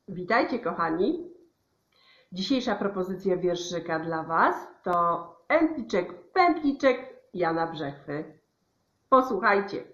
Witajcie, kochani. Dzisiejsza propozycja wierszyka dla Was to Entliczek, pętliczek Jana Brzechwy. Posłuchajcie.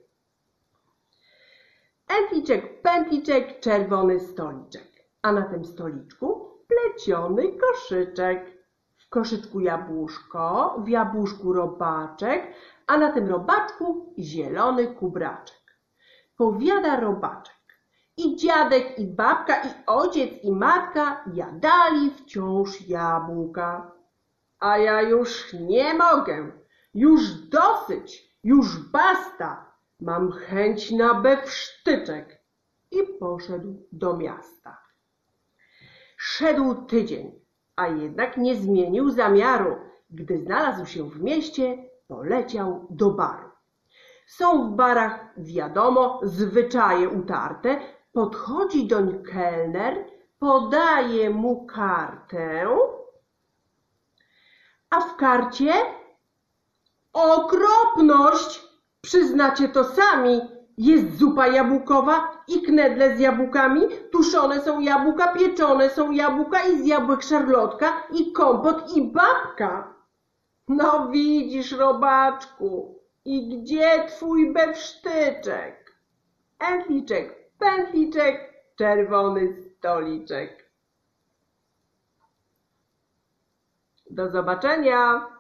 Entliczek, pętliczek, czerwony stoliczek, a na tym stoliczku pleciony koszyczek. W koszyczku jabłuszko, w jabłuszku robaczek, a na tym robaczku zielony kubraczek. Powiada robaczek: i dziadek, i babka, i ojciec, i matka jadali wciąż jabłka. A ja już nie mogę, już dosyć, już basta, mam chęć na bewsztyczek. I poszedł do miasta. Szedł tydzień, a jednak nie zmienił zamiaru. Gdy znalazł się w mieście, poleciał do baru. Są w barach, wiadomo, zwyczaje utarte. Podchodzi doń kelner, podaje mu kartę, a w karcie okropność, przyznacie to sami. Jest zupa jabłkowa i knedle z jabłkami, tuszone są jabłka, pieczone są jabłka i z jabłek szarlotka i kompot i babka. No widzisz, robaczku, i gdzie twój bewsztyczek? Entliczek, pętliczek, czerwony stoliczek. Do zobaczenia!